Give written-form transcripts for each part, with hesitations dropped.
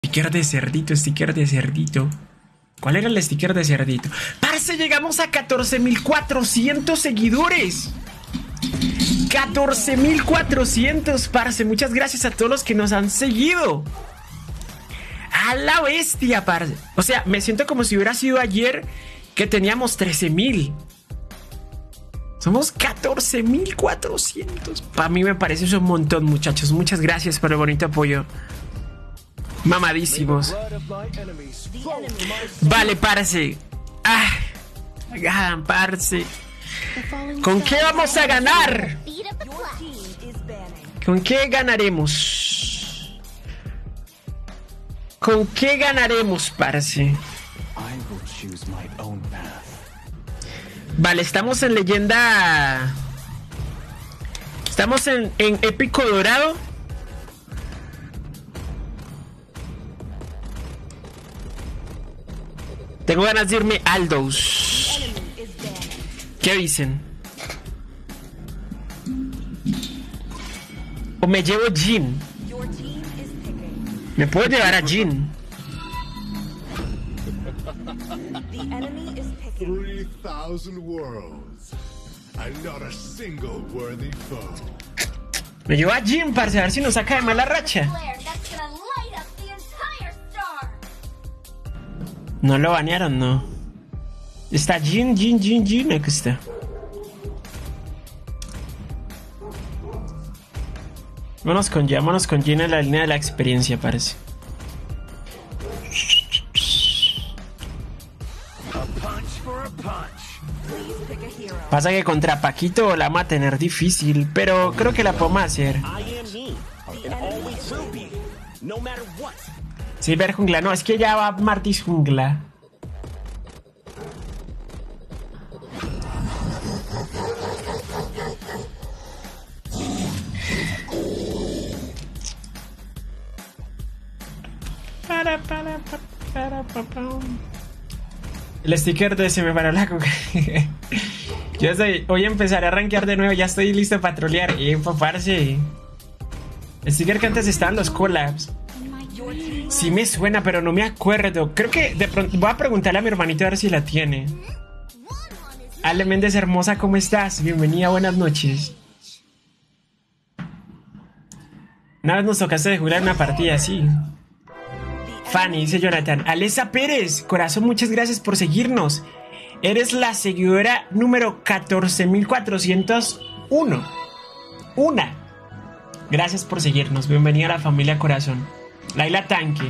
Sticker de cerdito, sticker de cerdito. ¿Cuál era el sticker de cerdito? ¡Parce! Llegamos a 14.400 seguidores. 14.400, parce. Muchas gracias a todos los que nos han seguido. A la bestia, parce. O sea, me siento como si hubiera sido ayer que teníamos 13.000. Somos 14.400. Para mí me parece eso un montón, muchachos. Muchas gracias por el bonito apoyo. Mamadísimos. Vale, parce. Parce. ¿Con qué vamos a ganar? ¿Con qué ganaremos? ¿Con qué ganaremos, parce? Vale, estamos en leyenda. Estamos en épico dorado. Tengo ganas de irme Aldos. ¿Qué dicen? O me llevo Jhin. Me puedo llevar a Jhin. 3,000 worlds and not a single worthy foe. Me llevo a Jhin, parce, a ver si nos saca de mala racha. No lo banearon, no. Está Jhin, aquí está. Vámonos con Jhin en la línea de la experiencia, parece. Pasa que contra Paquito la vamos a tener difícil, pero creo que la podemos hacer. Silver jungla, no, es que ya va Martis jungla. El sticker de se me paró la coca. Hoy empezaré a rankear de nuevo, ya estoy listo para trolear. Parce. El sticker que antes estaban los collabs. Sí me suena, pero no me acuerdo. Creo que de pronto voy a preguntarle a mi hermanito a ver si la tiene. Ale Méndez, hermosa, ¿cómo estás? Bienvenida, buenas noches. Una vez nos tocaste de jugar una partida así. Fanny, dice Jonathan. Alesa Pérez, corazón, muchas gracias por seguirnos. Eres la seguidora número 14.401. Gracias por seguirnos. Bienvenida a la familia Corazón. Laila Tanque.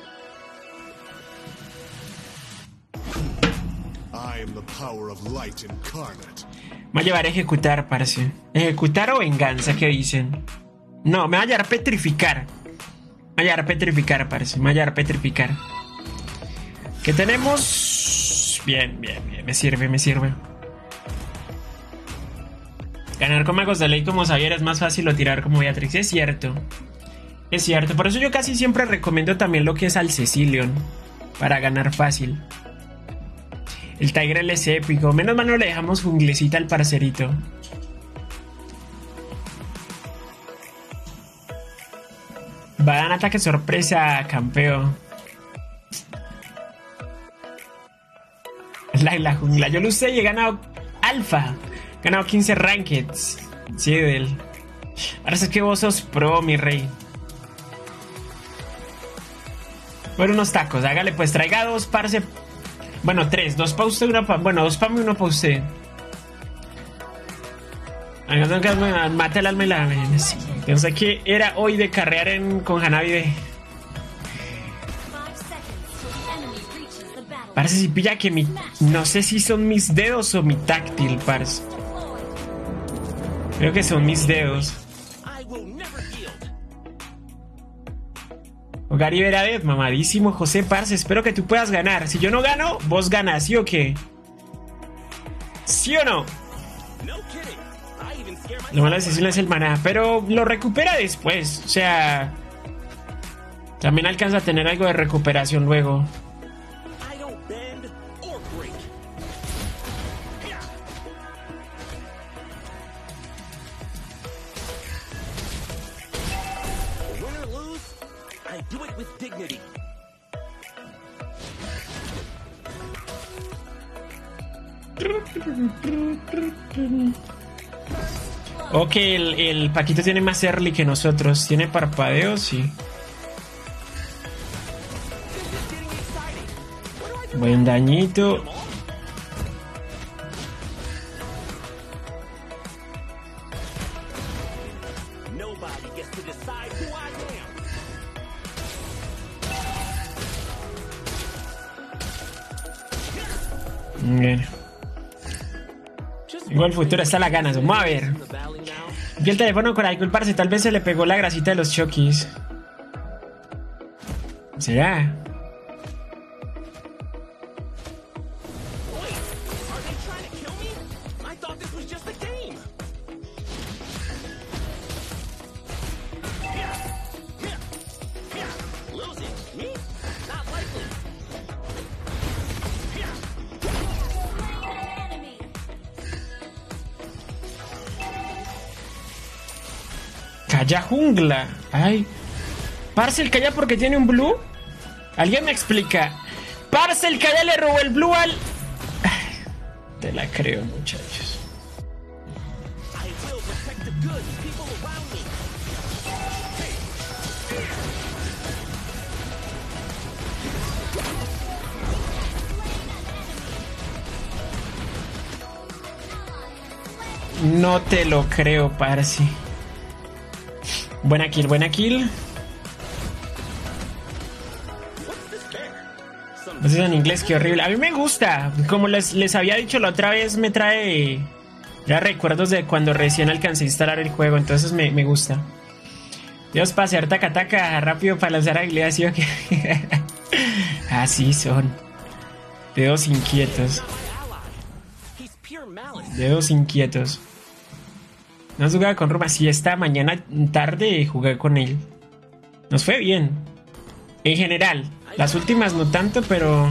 Me va a llevar a ejecutar, parce. ¿Ejecutar o venganza? ¿Qué dicen? No, me va a llevar a petrificar. Me va a llevar a petrificar, parce. Me va a llevar a petrificar. ¿Qué tenemos? Bien. Me sirve. Ganar con magos de ley como Xavier es más fácil o tirar como Beatrix. Es cierto. Por eso yo casi siempre recomiendo también lo que es al Cecilion. Para ganar fácil. El Tigreal es épico. Menos mal no le dejamos junglecita al parcerito. Va a dar ataque sorpresa, campeón. La jungla. Yo lo usé y he ganado alfa. He ganado 15 rankeds. Sí, del. Ahora es que vos sos pro, mi rey. Bueno, unos tacos. Hágale, pues traiga dos, parce. Bueno, tres. Dos pa' usted, una pa'. Bueno, dos pa' mí, uno pa' usted. Mate el alma y la. Sí. Pensé que era hoy de carrear con Hanabi. Parece si pilla que mi. No sé si son mis dedos o mi táctil, parce. Creo que son mis dedos. Gary Veradet, mamadísimo José, parce. Espero que tú puedas ganar. Si yo no gano, vos ganas, ¿sí o qué? ¿Sí o no? Lo malo decisión es el maná, pero lo recupera después. O sea, también alcanza a tener algo de recuperación luego. Do it with dignity. Ok, el Paquito tiene más early que nosotros. ¿Tiene parpadeo? Sí. Buen dañito. Bien. Igual futuro está la ganas. Vamos a ver. Vi el teléfono con alcohol, parce. Tal vez se le pegó la grasita de los Chokis. ¿Será? Calla jungla. Ay. Parce, el Calla porque tiene un blue. ¿Alguien me explica? Parce, el Calla le robó el blue al... Ay, te la creo, muchachos. No te lo creo, parce. Buena kill, buena kill. No sé en inglés, qué horrible. A mí me gusta. Como les había dicho la otra vez, me trae ya recuerdos de cuando recién alcancé a instalar el juego. Entonces me gusta. Dios, para hacer taca-taca rápido para lanzar habilidades. ¿Sí o qué? Así son. Dedos inquietos. Dedos inquietos. No has jugado con Roma. Sí, esta mañana tarde jugué con él. Nos fue bien. En general. Las últimas no tanto, pero...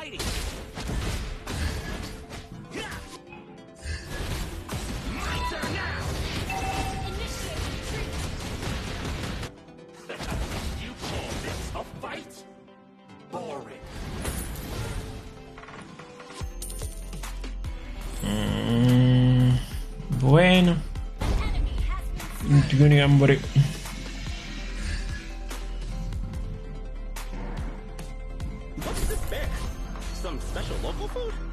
Bueno. Tiene hambre. What's this bear? Some special local food?